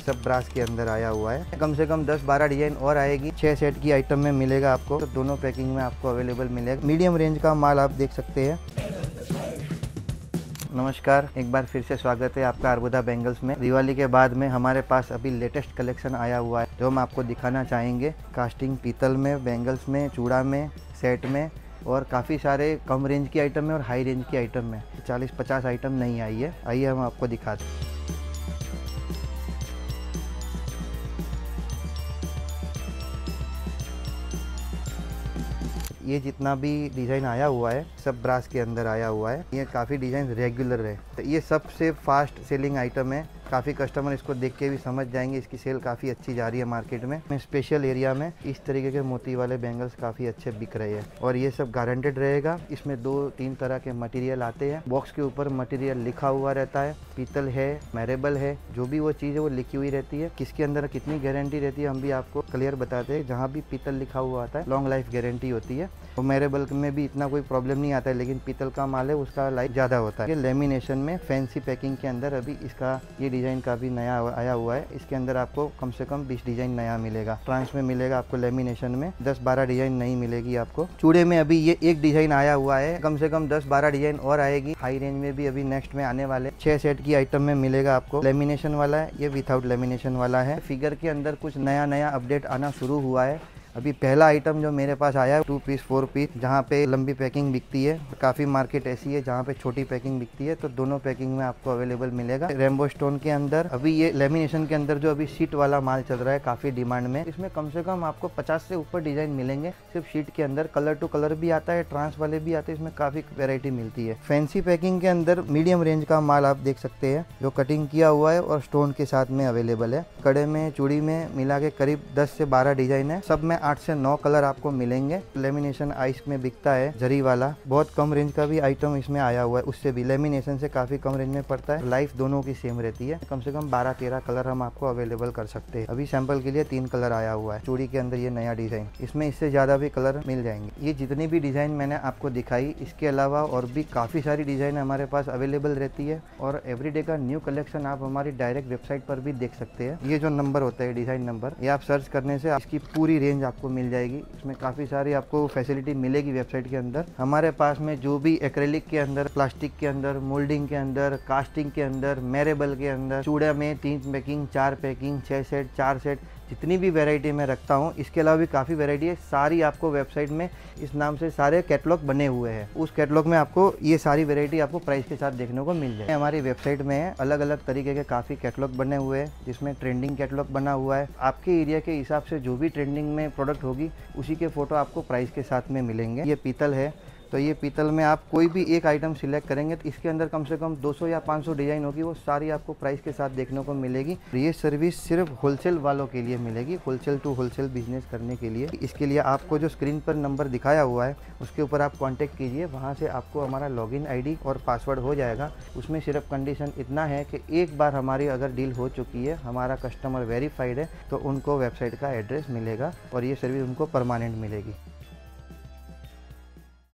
सब ब्रास के अंदर आया हुआ है। कम से कम 10-12 डिजाइन और आएगी। 6 सेट की आइटम में मिलेगा आपको, तो दोनों पैकिंग में आपको अवेलेबल मिलेगा। मीडियम रेंज का माल आप देख सकते हैं। नमस्कार, एक बार फिर से स्वागत है आपका अर्बुदा बैंगल्स में। दिवाली के बाद में हमारे पास अभी लेटेस्ट कलेक्शन आया हुआ है जो हम आपको दिखाना चाहेंगे। कास्टिंग पीतल में, बैंगल्स में, चूड़ा में, सेट में और काफ़ी सारे कम रेंज की आइटम में और हाई रेंज की आइटम में 40-50 आइटम नहीं आई है। आइए हम आपको दिखाते हैं। ये जितना भी डिज़ाइन आया हुआ है सब ब्रास के अंदर आया हुआ है। ये काफ़ी डिज़ाइन रेगुलर है, तो ये सबसे फास्ट सेलिंग आइटम है। काफ़ी कस्टमर इसको देख के भी समझ जाएंगे, इसकी सेल काफ़ी अच्छी जा रही है मार्केट में। स्पेशल एरिया में इस तरीके के मोती वाले बैंगल्स काफ़ी अच्छे बिक रहे हैं और ये सब गारंटेड रहेगा। इसमें 2-3 तरह के मटेरियल आते हैं। बॉक्स के ऊपर मटेरियल लिखा हुआ रहता है। पीतल है, मैरेबल है, जो भी वो चीज़ है वो लिखी हुई रहती है। किसके अंदर कितनी गारंटी रहती है हम भी आपको क्लियर बताते हैं। जहाँ भी पीतल लिखा हुआ आता है लॉन्ग लाइफ गारंटी होती है। और मैरेबल में भी इतना कोई प्रॉब्लम नहीं आता है, लेकिन पीतल का माल है उसका लाइफ ज़्यादा होता है। ये लेमिनेशन में फैंसी पैकिंग के अंदर अभी इसका ये डिज़ाइन का भी नया आया हुआ है। इसके अंदर आपको कम से कम 20 डिज़ाइन नया मिलेगा। ट्रांस में मिलेगा आपको, लेमिनेशन में 10-12 डिज़ाइन नहीं मिलेगी आपको। चूड़े में अभी ये एक डिज़ाइन आया हुआ है, कम से कम 10-12 डिज़ाइन और आएगी। हाई रेंज में भी अभी नेक्स्ट में आने वाले 6 सेट की आइटम में मिलेगा आपको। लेमिनेशन वाला है, ये विदाउट लेमिनेशन वाला है। फिगर के अंदर कुछ नया अपडेट आना शुरू हुआ है। अभी पहला आइटम जो मेरे पास आया है 2 पीस 4 पीस, जहाँ पे लंबी पैकिंग बिकती है। काफ़ी मार्केट ऐसी है जहाँ पे छोटी पैकिंग बिकती है, तो दोनों पैकिंग में आपको अवेलेबल मिलेगा। रेम्बो स्टोन के अंदर अभी ये लेमिनेशन के अंदर जो अभी शीट वाला माल चल रहा है काफ़ी डिमांड में। इसमें कम से कम आपको 50 से ऊपर डिज़ाइन मिलेंगे सिर्फ शीट के अंदर। कलर टू कलर भी आता है, ट्रांस वाले भी आते हैं, इसमें काफ़ी वेरायटी मिलती है। फैंसी पैकिंग के अंदर मीडियम रेंज का माल आप देख सकते हैं जो कटिंग किया हुआ है और स्टोन के साथ में अवेलेबल है। कड़े में, चूड़ी में मिला के करीब 10 से 12 डिज़ाइन है। सब में 8 से 9 कलर आपको मिलेंगे। लेमिनेशन आइस में बिकता है, जरी वाला। बहुत कम रेंज का भी आइटम इसमें आया हुआ है, उससे भी लेमिनेशन से काफी कम रेंज में पड़ता है। लाइफ दोनों की सेम रहती है। कम से कम 12-13 कलर हम आपको अवेलेबल कर सकते हैं। अभी सैंपल के लिए 3 कलर आया हुआ है। चूड़ी के अंदर ये नया डिजाइन, इसमें इससे ज्यादा भी कलर मिल जाएंगे। ये जितनी भी डिजाइन मैंने आपको दिखाई, इसके अलावा और भी काफी सारी डिजाइन हमारे पास अवेलेबल रहती है। और एवरीडे का न्यू कलेक्शन आप हमारी डायरेक्ट वेबसाइट पर भी देख सकते हैं। ये जो नंबर होता है डिजाइन नंबर, ये आप सर्च करने से इसकी पूरी रेंज आपको मिल जाएगी। इसमें काफ़ी सारी आपको फैसिलिटी मिलेगी वेबसाइट के अंदर। हमारे पास में जो भी एक्रेलिक के अंदर, प्लास्टिक के अंदर, मोल्डिंग के अंदर, कास्टिंग के अंदर, मैरेबल के अंदर, चूड़ा में 3 पैकिंग, 4 पैकिंग, 6 सेट, 4 सेट, जितनी भी वैरायटी मैं रखता हूँ, इसके अलावा भी काफ़ी वैरायटी है। सारी आपको वेबसाइट में इस नाम से सारे कैटलॉग बने हुए हैं। उस कैटलॉग में आपको ये सारी वैरायटी आपको प्राइस के साथ देखने को मिल जाए। हमारी वेबसाइट में अलग अलग तरीके के काफ़ी कैटलॉग बने हुए हैं, जिसमें ट्रेंडिंग कैटलॉग बना हुआ है। आपके एरिया के हिसाब से जो भी ट्रेंडिंग में प्रोडक्ट होगी उसी के फोटो आपको प्राइस के साथ में मिलेंगे। ये पीतल है, तो ये पीतल में आप कोई भी एक आइटम सिलेक्ट करेंगे तो इसके अंदर कम से कम 200 या 500 डिज़ाइन होगी, वो सारी आपको प्राइस के साथ देखने को मिलेगी। ये सर्विस सिर्फ होलसेल वालों के लिए मिलेगी, होलसेल टू होलसेल बिजनेस करने के लिए। इसके लिए आपको जो स्क्रीन पर नंबर दिखाया हुआ है उसके ऊपर आप कांटेक्ट कीजिए, वहाँ से आपको हमारा लॉगिन आईडी और पासवर्ड हो जाएगा। उसमें सिर्फ कंडीशन इतना है कि एक बार हमारी अगर डील हो चुकी है, हमारा कस्टमर वेरीफाइड है, तो उनको वेबसाइट का एड्रेस मिलेगा और ये सर्विस उनको परमानेंट मिलेगी।